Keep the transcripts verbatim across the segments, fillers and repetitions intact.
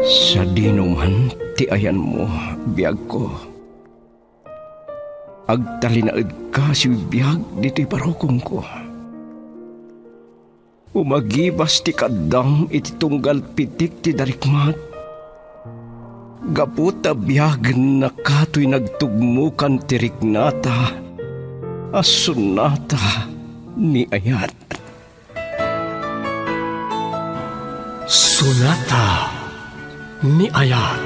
Sa dinuman ti ayan mo, biyag ko. Agtalinaed ka si biyag dito'y parokong ko. Umagibas ti kadam iti tunggal pitik ti darikmat. Gaputa biyag na kato'y nagtugmukan ti riknata, asunata ni ayat. Sonata ni ayat.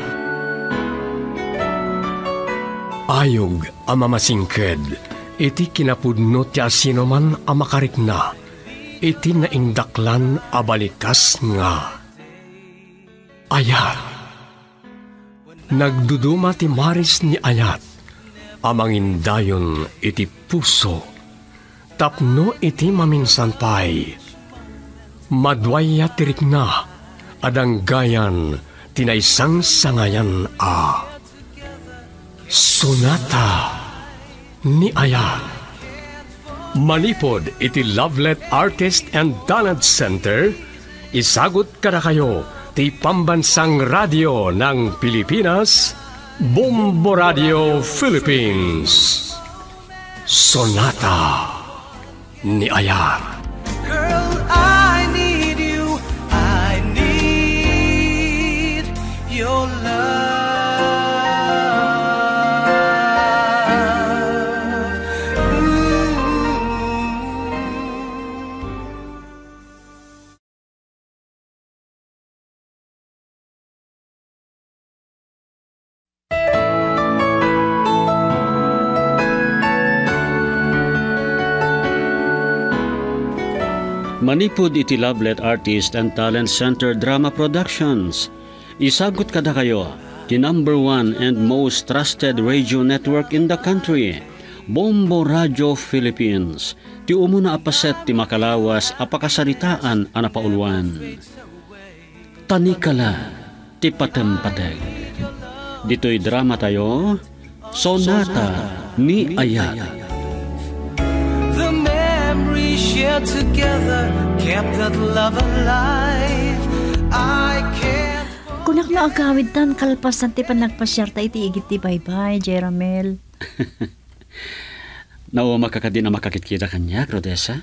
Ayog ang mamasingked, iti kinapudno ti asinoman ang makarikna, iti naindaklan abalikas nga. Ayat. Nagduduma ti maris ni ayat, amangindayon iti puso, tapno iti maminsan pay. Madwaya tirikna, adang gayan, tinaysang sangayan a. Sonata ni ayat. Manipod iti Lovelet Artist and Talent Center, isagot kada kayo ti pambansang radyo ng Pilipinas, Bombo Radio Philippines. Sonata ni ayat. Girl, I need you, I need your love. Manipod iti Lovelet Artist and Talent Center Drama Productions. Isagot kada kayo, the number one and most trusted radio network in the country, Bombo Radio Philippines. Ti umuna apaset ti makalawas apakasaritaan anapauluan. Tanikala ti patempateg. Dito'y drama tayo, Sonata ni ayat. Shared together, kept that love alive. I can't. Kunak na agawid tan kalpasan ti panagpasyarta iti igit ti bye-bye, Jeramel. Nao makakadi na makakitkita kanya, Rodessa?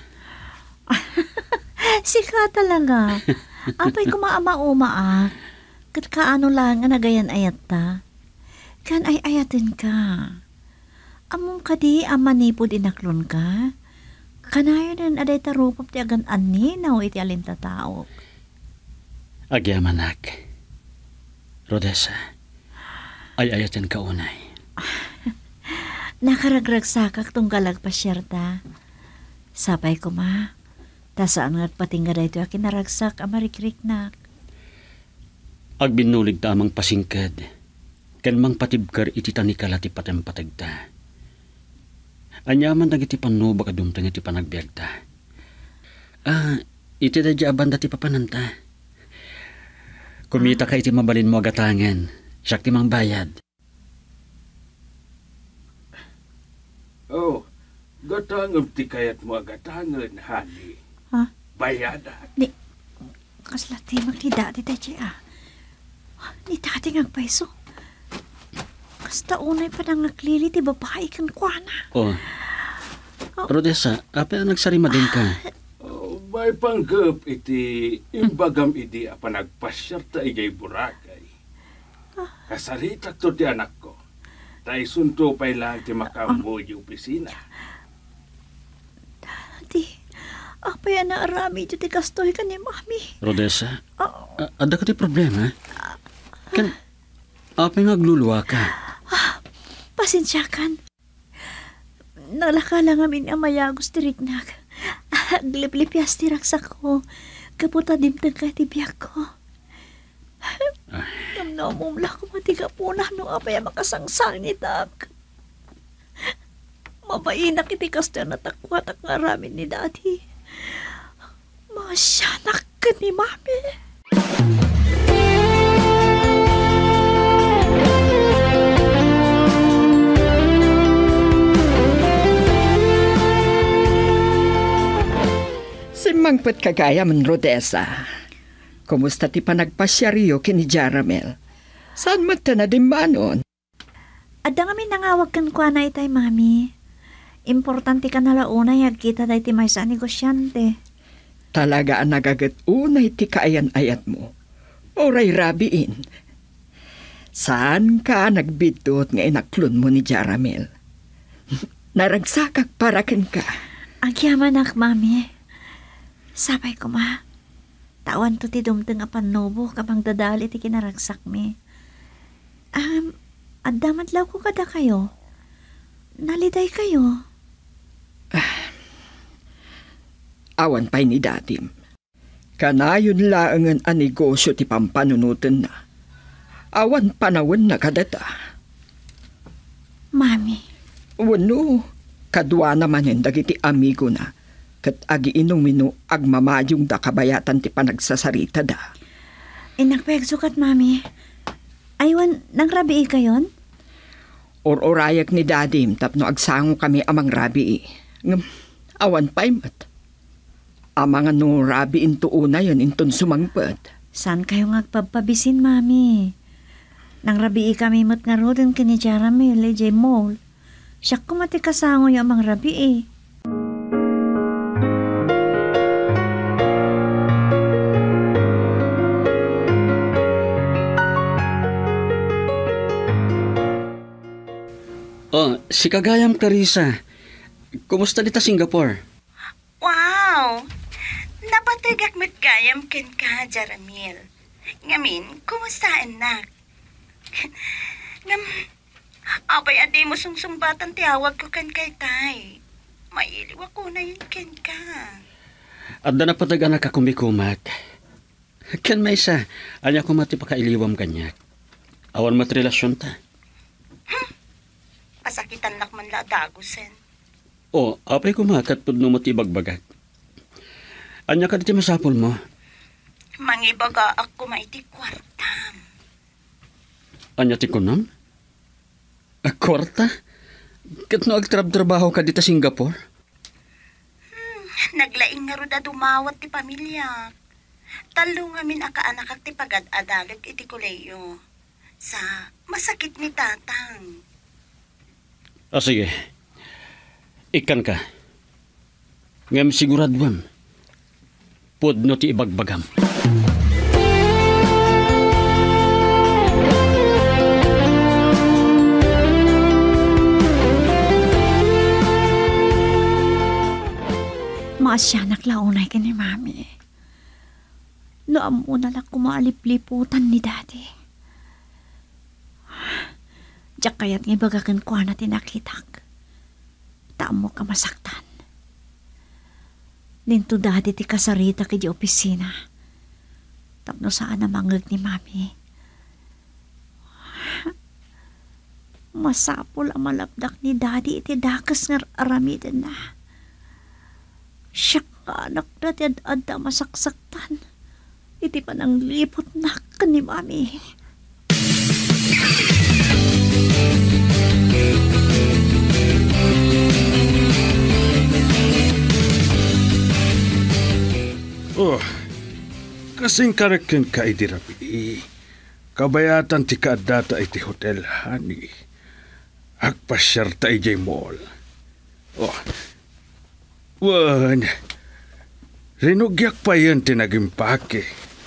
Sika talaga. Apay kumaama-uma ah. Kat kaano lang nga nagayan ayat ta. Kan ay ayatin ka. Among kadi amanipod inaklon ka. Kanayo din aday tarupap ti agan ani na iti alinta tao. Agyamanak. Rodessa, ay ayatin ka unay. Nakaragragsakak tong galagpasyerta. Sapay ko ma. Tasaan nga't patingga da ito akin naragsak amarikrik-nak. Agbinulig ta amang pasingkad. Kan mang patibkar iti tanikala ti patempatagta. Anyaman dagiti panuba kadumtang iti panagbiag ta. Ah, iti da abanda ti papananta. Kumita ka iti mabalin mo agatangan. Siyak ti mang bayad. Oh, gatangan ti kayat mo agatangan, honey. Ha? Bayadan. Ni, kaslati magdidati tayo ah. Ni tati ng paiso. Kasta unay pa nang naglili ti babae kan kuana. Oh. Rodessa, apa nagsarima din ka? Oh, may panggap iti imbagam idi apa nagpasyarta igay Boracay. Kasaritak to ti anak ko. Tay sunto pa'y lang ti makamu di opisina. Dati, apa yan na arami iti ti kastoy ka ni mami. Rodessa, oh. Ada ka ti problema? Kan, apa nagluluwa ka? Pasensya kan. Nalaka lang amin ang mayagos tiriknak. Aglip-lipyas tiraksak ko. Kaputa dimtang ka tibiyak ko. Namnamumla ko matiga po na no apay makasangsang ni Tak. Mabainak iti kasto na takwa tak ngaramin ni Daddy. Masyanak ka ni Mami. Mangpet kagaya man Rodessa. Kumusta ti panagpasyariyo kini Jaramel? Saan mo ta na dimbanon? Adda nga may nangawag kan kwa na itay, mami. Importante ka na launa yag kita dahi ti may sa negosyante. Talaga ang nagagat unay ti kaayan-ayat mo. Oray rabiin. Saan ka nagbidot nga inaklon mo ni Jaramel? Naragsakak para ken ka. Agyaman ak, mami. Sabay ko ma. Tawan to ti dumteng apan nobo kapang dadali ti kinaragsak mi. Um, addamadlaw ko kada kayo. Naliday kayo. Awan pa'y ni datim. Kanayon laangan ang negosyo ti pampanunutan na. Awan panawin na kadata. Mami. Wano, kadwa naman yung dagiti amigo na. Kat agi inong minu agmamayong da kabayatan ti panagsasarita da. Inakpegsukat, mami. Aywan, nang rabii kayon? Or-orayak ni dadim tapno agsango kami amang rabii. Ngam, awan pa'y mat. Amang ano rabiin to una yun inton sumangpad. Saan kayo ngagpagpabisin, mami? Nang rabii kami mat nga rodin kini Jaramel, e jay mall. Siya kumati kasango yung amang rabii. Oh, si Kagayam Clarissa. Kumusta dita Singapore? Wow! Napatagak met gayam ken ka, Jaramil. Ngamin, kumusta anak? Ngam, abay adi mo sungsumbatan tiyawag ko ken kay tay. Mailiw ako na yun ken ka. Adda na pataga na kakumikumat. Ken may isa, anya ko mati pakailiwam kanyak. Awan matrelasyon ta. Pasakitan lak man la dagusen. O, apay kumakat pud no matibagbagak. Anya ka diti masapol mo? Mangibaga ako maiti kwartam. Anya ti kunom? A kwarta? Kat no agtrab-trabaho ka dita Singapore? Hmm, naglaing nga ruda dumawat ti pamilya. Talo nga min akaanak at ti pagad-adalag iti kuleyo. Sa masakit ni tatang. Ah, sige. Ikan ka. Ngam siguradwam. Pud no ti ibagbagam. Maasyanak launay ka ni mami. Noam mo na lang kumalip-liputan ni daddy. Diyak kaya't nga bagakan ko na tinakitak. Taam mo ka masaktan. Ninto dati ti kasarita kay di opisina. Tapno saan na mangag ni mami. Masapol ang malapdak ni daddy iti dakas nga aramidan na. Siya ka anak na ti ad-adda masaksaktan. Iti pa nang lipot na ka ni mami. Oh, kasing karakin ka iti rapi. Kabayatan ti kaadata iti hotel, honey. Agpasyar ta ijay mall. Oh, wan, rinugyak pa yan tinagimpake.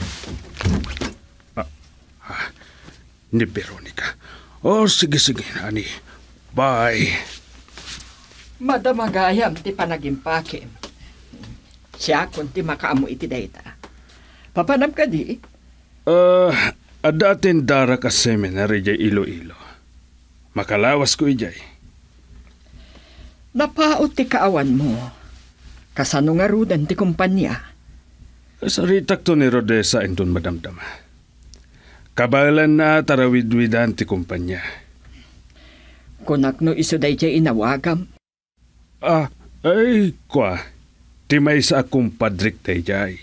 Ah, ah, ni Veronica. Oh, sige, sige, honey. Bye. Madamagayam ti panagimpake. Siya kunti makaamu iti dayta. Papanam ka di? Uh, adatin dara ka seminary jay Iloilo. Makalawas ko ijay. Napaot ti kaawan mo. Kasano nga rudan ti kumpanya. Saritak to ni Rodessa indon madamdama. Kabalan na tarawid-widan ti kumpanya. Kunak no iso day jay inawagam. Ah, ay, kwa. Ti may sa akong padrik tay jay.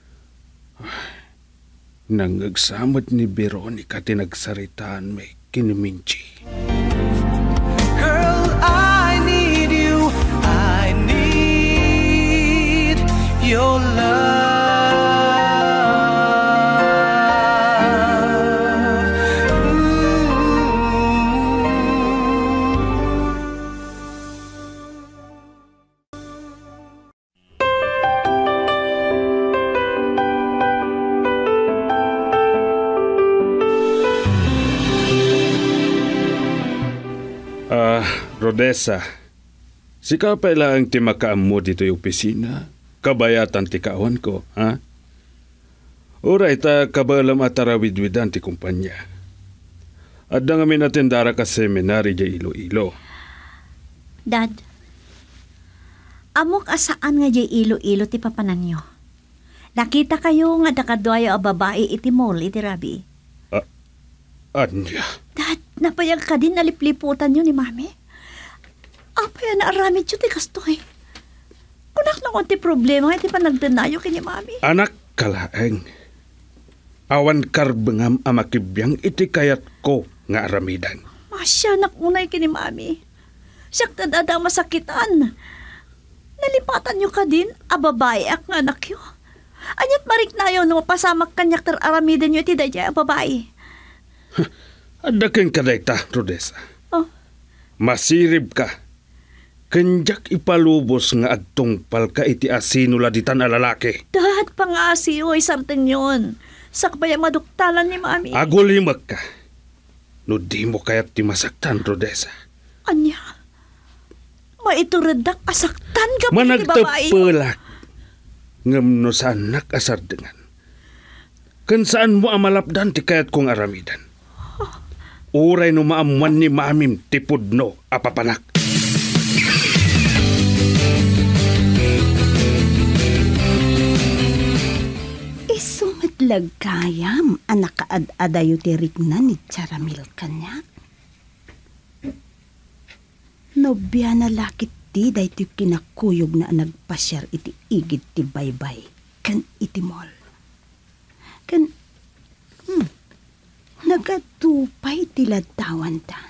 Nangagsamot ni Veronica tinagsaritaan may kiniminchi. Girl, I need you. I need your love. Rodessa, sika pa ilang ti makaam mo dito yung opisina. Kabayatan ti kawan ko, ha? Uray ta kabalam at tarawid-widan ti kumpanya. At na ngamin atendara ka seminary di Iloilo. Dad, amok asaan nga di Iloilo ti papanan nyo? Nakita kayo nga nakadwayo a babae iti mall iti Rabi. Ah, anya? Dad, napayag ka din nalipliputan nyo ni Mami? Apaya na aramid yun ti kastoy. Kunak na konti problema iti panagdanayo kini Mami. Anak kalaeng. Awan karbengam amakibiyang iti kayat ko nga aramidan. Masya nakunay kini Mami. Siyak tadada masakitan. Nalipatan nyo ka din, a babae ak nga anak yo. Anyat marik na yun, mapasamak kanyak tar aramidan nyo iti daya a babae. Adaking kadayta, Rodessa. Oh. Masirib ka. Kanjak ipalubos nga agtungpal ka iti asinula ditan a lalaki. Dad, pang-asiyo ay sartin yun. Sakbaya maduktalan ni Mami. Agulimag ka. No di mo kaya't ti masaktan, Rodessa. Anya, maituradak asaktan ka pa iti babae. Managtapalak. Ngam no sa anak asar dengan. Kan saan mo amalapdan ti kayat kong aramidan. Uray no maamuan ni Mamim tipod no apapanak. Isumadlag kayam anak kaad-adayo ti rikna ni Jaramil kanya. Nobya na lakit ti day ti kinakuyog na nagpasyar iti igid ti baybay kan iti mall. Kan hmm, nagatupay ti ladtawan ta.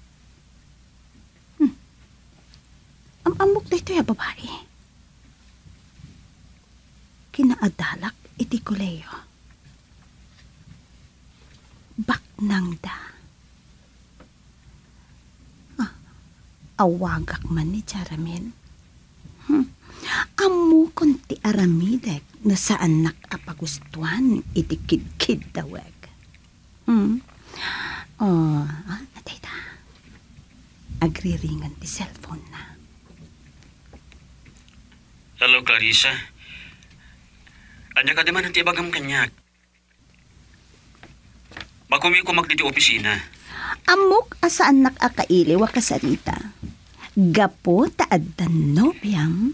Hmm, am-amok day to ya babae. Kinaadalak iti kuleyo. Baknang da. Ah, awagak man ni Jaramil. Hmm. Amu konti aramidek na saan nakapagustuhan iti kid-kid daweg. Hmm. Oh, ah, natay da. Agriringan ti cellphone na. Hello, Clarissa. Anya ka di man ang tibagam kanyak. Bagumi ko magditi opisina. Amok asaan nakakaili wa kasarita. Gapo taaddan nobyam.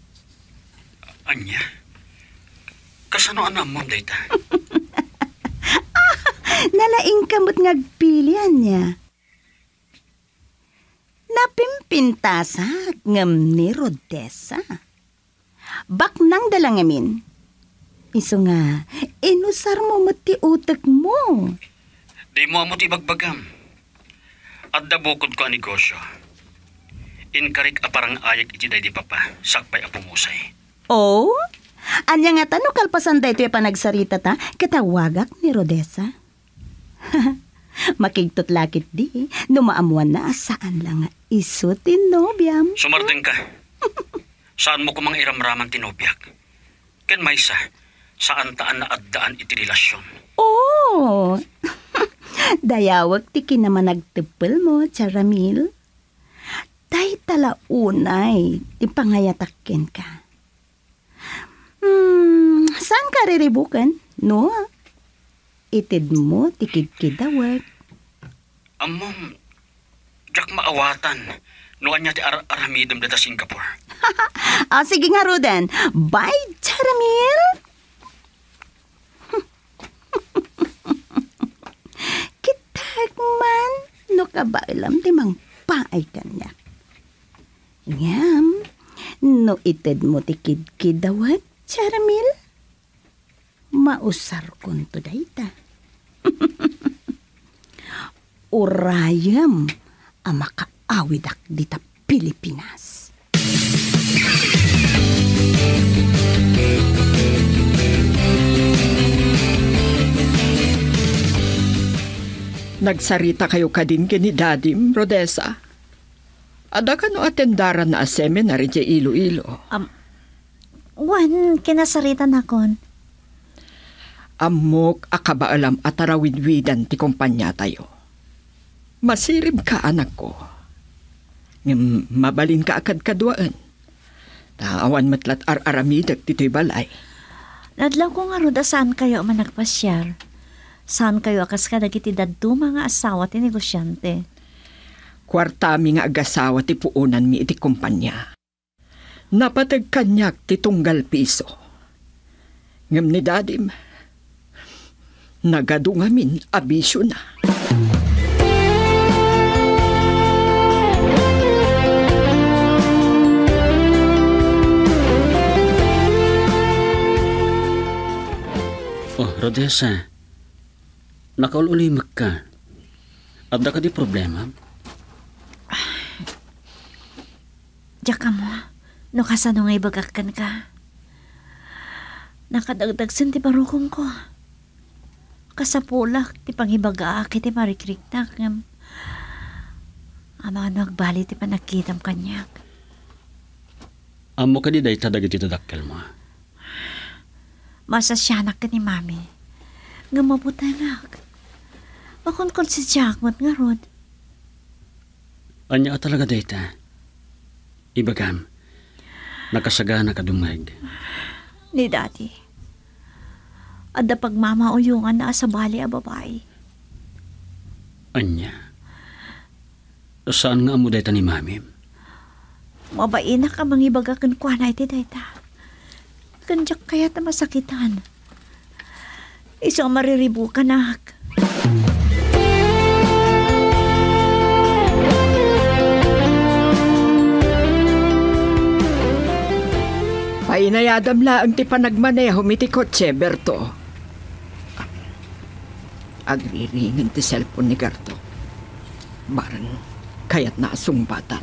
Anya? Kasano anam mo, dayta? Ah, nalaing kamot ngagpilian niya. Napimpintasag ngam ni Rodessa. Baknang dalangamin. Iso nga, inusar mo mati utak mo. Di mo amot ibagbagam. At dabukod ko ang negosyo. Inkarik aparang ayak iti day di papa, sakpay apumusay. Oh? Anya nga tanong kalpasan da ito yung panagsarita ta, katawagak ni Rodessa. Makigtot lakit di, numaamuan na saan lang nga iso tinobyam. Sumardeng ka. Saan mo kumang iramraman tinobyak? Ken maysa, saan taan na addaan iti relasyon? Oh! Dayawag ti kinaman nagtepel mo, Jaramil. Day talaunay, ipangayatakken ka. Hmm, saan ka riribukan? No? Itid mo, tikid-kidawag. Amom, jak maawatan. Noan niya ti ar- aramidam data Singapore. Ah, sige nga, Rodan. Bye, Jaramil! Kitag man, no kabailam di mang paay kanya. Ngam, no ited mo tikid-kidawag, Jaramil? Mausar kon to dayta. Urayam, ang makaawidak dita Pilipinas. Nagsarita kayo kadin kini Dadim, Rodessa. Ada ka no atendaran na seminary di Iloilo. Um, wan, kinasaritan akon. Amok akabaalam at tarawidwidan ti kumpanya tayo. Masirib ka, anak ko. Ngam mabalin ka akad kadwaan. Taawan matlat ar-aramidak dito'y balay. Nadlaw ko nga roda saan kayo man nagpasyar. Saan kayo akas ka dagiti dadto mga asawa ti negosyante. Kwartami nga agasawa ti puunan mi iti kumpanya. Napatag kanyak ti tunggal piso. Ngam ni dadim, nagadungamin abisyo na. Oh, Rodessa, nakaululimag ka. At da ka di problema? Diyak ka mo, no kasano nga ibagakkan ka. Nakadagdag sen ti parukong ko. Kasapulak ti pangibaga kiti marikriknak ngam. Ama nagbali ti panakitam kanyak. Amo ka di day tadag iti tadakkel mo. Masasyanak ka ni mami. Nga mabutanak. Makunkol si Jackmot nga rod. Anya talaga dayta. Ibagam, nakasagana ka dumag. Ni Daddy. Adda pagmamauyungan na sa bali a babae. Anya? Saan nga amo dayta ni mami? Mabain na ka mangibaga kan kwa na iti dayta. Kanjak kaya ta masakitan. Isang mariribu ka nak. Painayadam laang ti panagmaneho miti kotse, Berto. Agriringin ti cellphone ni Garto. Barang kayat na asungbatan.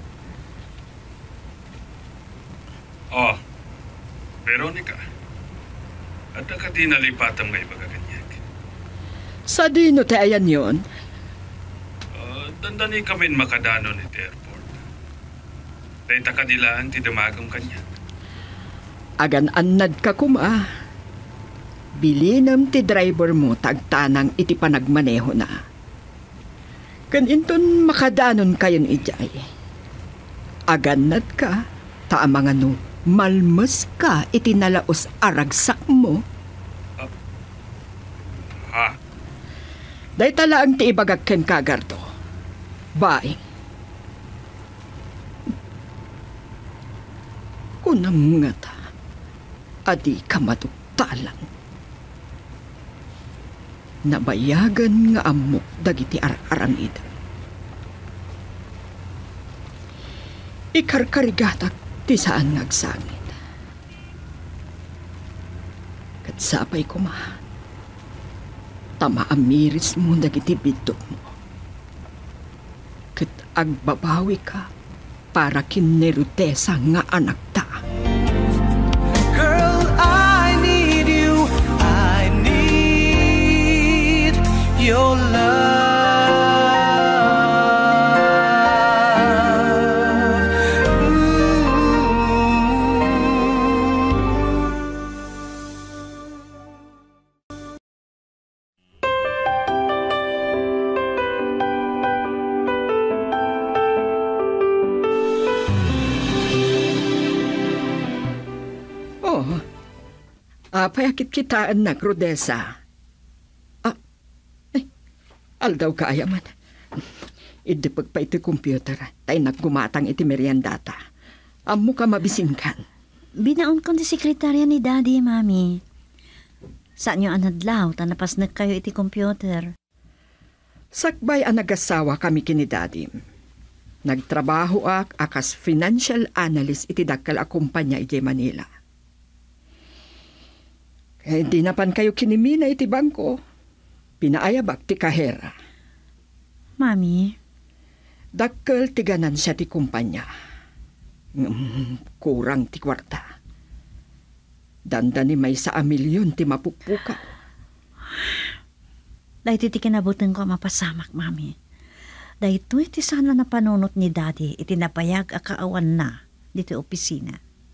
Oh, Veronica. At ka di nalipatang may bagaganyag. Sa dino te ayan yon? Uh, dandani kami makadano ni airport. Dahil takadilaan ti damagong kanya. Agan annad ka kuma. Bilinam ti driver mo tagtanang iti panagmaneho na. Kaninton makadanon kayon ijay. Agan nad ka, taamangan no, malmas ka iti nalaos aragsak mo. Uh, ha? Day talaang ti ibagagken kagarto. Bye. Kunam nga ta. Adi ka maduktalan. Nabayagan nga amok dagiti ar-aramid. Ikarkarigatak ti saan ngagsangit. Katsapay ko ma. Tamaamiris mo dagiti bidok mo. Kat agbabawi ka para kinerutesa nga anak ta. Girl, I need you. I need your love. Oh, apay akit kitaan na, Rodessa. Ah, eh, aldaw kaya man. Idipag pa iti computer, tay naggumatang iti meriendata. Amo ka mabisinkan. Binaon ko di sekretarya ni Daddy, Mami. Saan nyo anadlaw, tanapas na kayo iti computer. Sakbay ang nagasawa kami kini Daddy. Nagtrabaho ak akas financial analyst iti dakkel a kumpanya iti Manila. Kaya di napan kayo kinimina iti bangko. Pinaayabak ti kahera. Mami, Dakkel ti ganansya ti kumpanya. Mm, kurang ti kwarta. Danda ni may sa a milyon ti mapukpuka. dahil iti kinabutan ko mapasamak, Mami. Dahil ito iti sana na panunot ni Daddy, iti napayag a kaawan na dito opisina.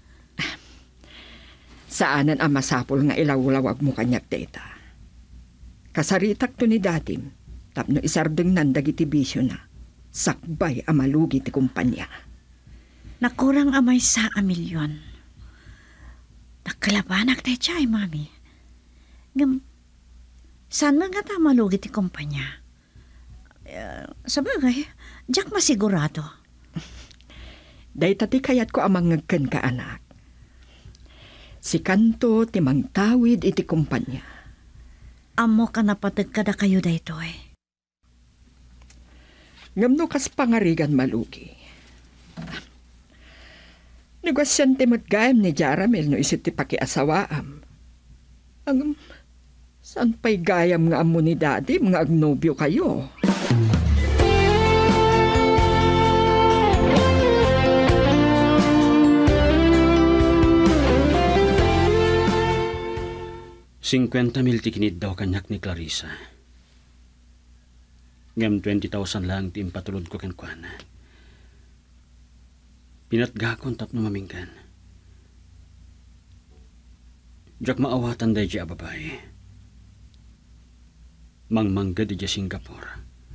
Saanan ang masapol nga ilawlawag mo kanyak data. Kasaritak to ni Datim, tapno isardeng nandag iti bisyo na. Sakbay amalugi ti kumpanya. Nakurang amay sa a milyon. Nakalabanak tayo siya, mami. Ngam, saan man nga ta malugi ti kumpanya? Uh, sabagay, diyak masigurado. Day tati kayat ko amang ngagkan ka anak. Si kanto ti mangtawid iti kumpanya. Amo ka napatag kada kayo dayto eh. Ngamno kas pangarigan malugi. Negosyan ti matgayam ni Jaramel no isit ti pakiasawaam. Ang saan pa'y gayam nga amo ni daddy mga agnobyo kayo? Cinquenta mil tikinid daw kanyak ni Clarissa. Ngam twenty thousand lang ti impatulod ko kenkwana. Pinatgakon tap no mamingkan. Diyak maawatan day di babae. Mangmangga di Singapore.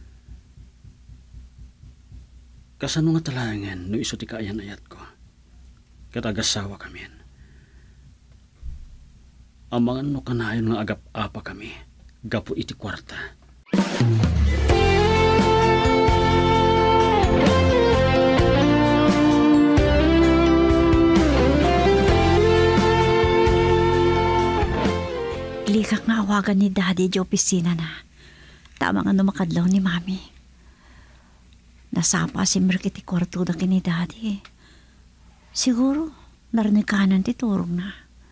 Kasano nga talangan no iso ti kaayan ayat ko. Katagasawa kami. Amangan no kanayon nga agap-apa kami. Gapo iti kwarta. Likak nga awagan ni daddy di opisina na. Tama nga numakadlaw ni mami. Nasapa si Merkiti kwarto da kini daddy. Siguro, narinig kanan ti turong na.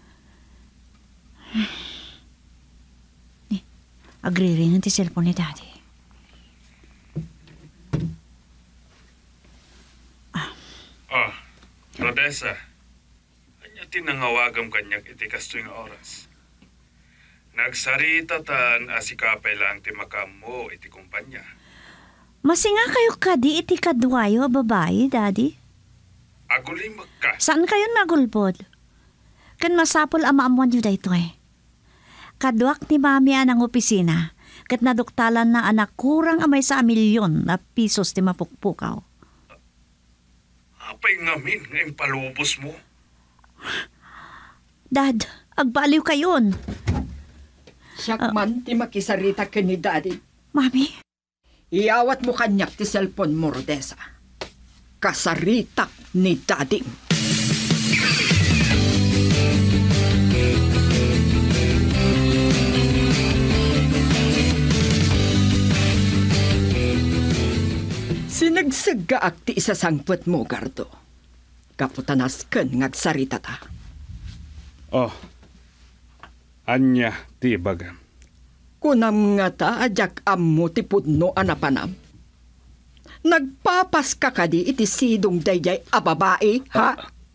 Eh, agri-ring ti cellphone ni daddy. Ah, Rodessa. Anya tinangawagam kanyak iti kastoy nga oras. Nagsarita tan asikapay lang ti makam mo iti kumpanya. Masinga kayo kadi iti kadwayo babae, daddy? Aguli magka. Saan kayo nagulpod? Kan masapol amaamuan yu dayto eh. Kadwak ni mami anang opisina, kat naduktalan na anak kurang amay sa milyon na pisos ti mapukpukaw. Apay ngamin nga impalubos mo. Dad, agbaliw kayon. Siyak man ti makisarita ka ni daddy. Mami? Iawat mo kanyak ti cellphone mo, Rodessa. Kasaritak ni daddy. Sinagsagaak ti isasangpot mo, Gardo. Kaputanas ken ngagsarita ta. Oh, anya ti bagam. Kunam nga ta, adyak ammo ti pudno anapanam. Nagpapas ka kadi iti sidong dayjay a babae, ha?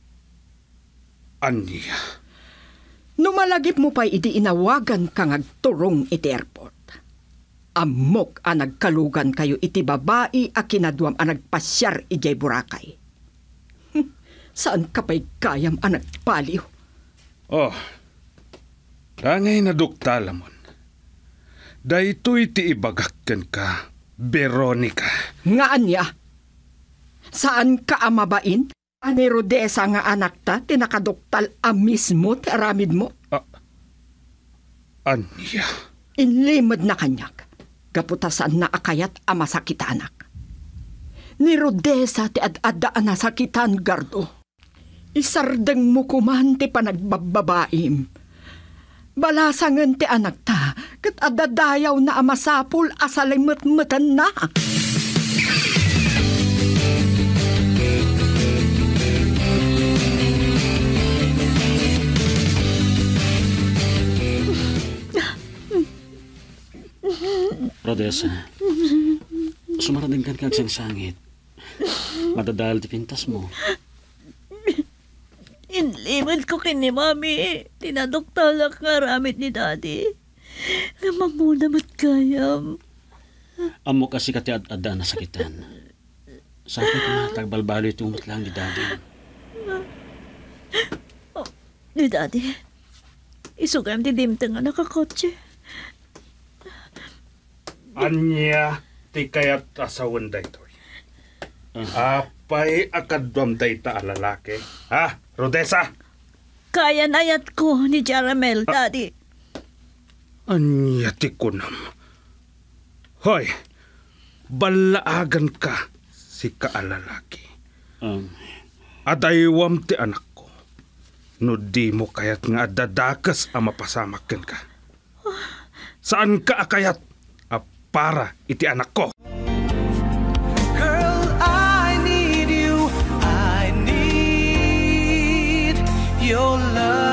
Anya? Numalagip mo pa iti inawagan kang agturong iti airport. Amok a nagkalugan kayo iti babae a kinaduam a nagpasyar ijay Boracay. Hm, saan ka pa'y kayam a nagpaliw? Oh, dangay naduktala mon. Daytoy ti ibagakken ka, Veronica. Nga anya? Saan ka amabain? Ani Rodessa nga anak ta, tinakaduktal a mismo ti aramid mo? Ah, anya? Inlimod na kanyak. Gaputasan na akayat a masakit anak. Ni Rodessa ti ad-adaan na sakitan, Gardo. Isardeng mo kuman ti panagbababaim. Balasangan ti anak ta, kat adadayaw na amasapul asalimot-mutan na. Rodessa, sumarating ka kagsang sangit. Madadal ti pintas mo. Inlimod ko kini mami. Tinaduktalak nga ramit ni daddy. Nga mamuna mat kayam. Amo kasi kati ad-ada na sakitan. Sabi ko na tagbalbalo ito umat lang ni daddy. Oh, ni daddy. Isugam ti dimtang nga nakakotse. Anya ti kayat asawan daytoy. Apay akadwam day ta lalaki. Ha, Rodessa? Kayan ayat ko ni Jaramel, Daddy. Anyati ko nam. Hoy, balaagan ka si kaalalaki. Um, Adaywam ti anak ko. No di mo kayat nga dadakas ang mapasamakin ka. Saan ka akayat? A para iti anak ko. Girl, I need you. I need your love.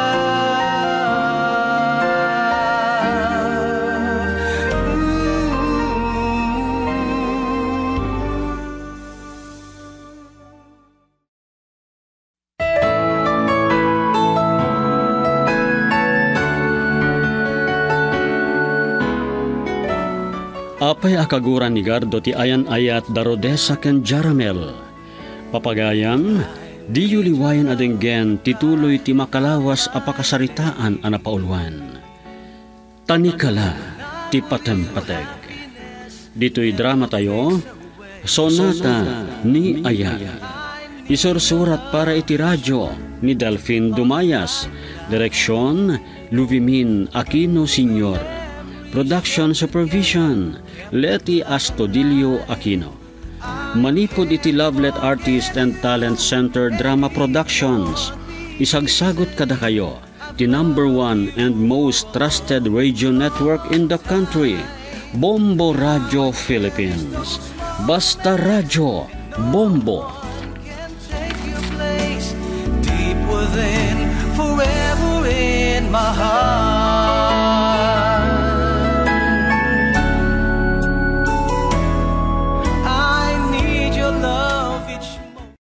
Apay akaguran ni Gardo ti ayan ayat da Rodessa ken Jaramel. Papagayam, di yuliwayan adenggen tituloy ti makalawas a pakasaritaan a napaulwan. Tanikala ti patempateg. Dito'y drama tayo, Sonata ni Ayat. Isursurat para iti radyo ni Delphine Dumayas. Direksyon, Luvimin Aquino Senior Production Supervision, Leti Astudillo Aquino. Manipod iti Lovelet Artist and Talent Center Drama Productions. Isagsagot kada kayo, the number one and most trusted radio network in the country, Bombo Radio Philippines. Basta Radio, Bombo. Take your place deep within, forever in my heart.